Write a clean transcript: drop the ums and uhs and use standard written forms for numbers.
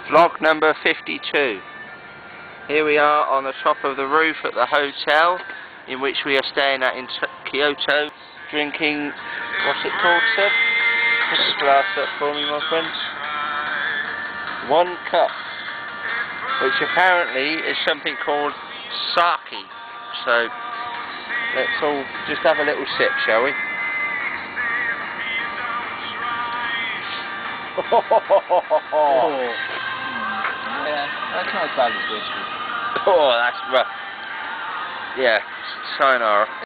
Vlog number 52. Here we are on the top of the roof at the hotel in which we are staying at in Kyoto, drinking, what's it called, sir? Put the glass up for me, my friend. One cup, which apparently is something called sake. So let's all just have a little sip, shall we? Oh. Yeah, that's not as bad as whiskey. Oh, that's rough. Yeah, sayonara.